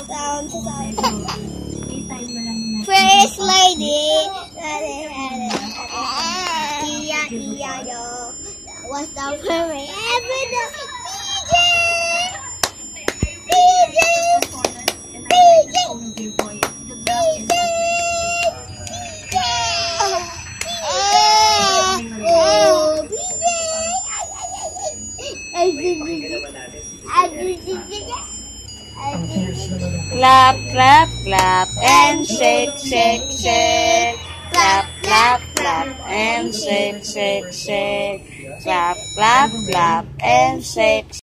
First lady. Iya, what's the favorite? Clap, clap, clap, and shake, shake, shake. Clap, clap, clap, and shake, shake, shake. Clap, clap, clap, and shake.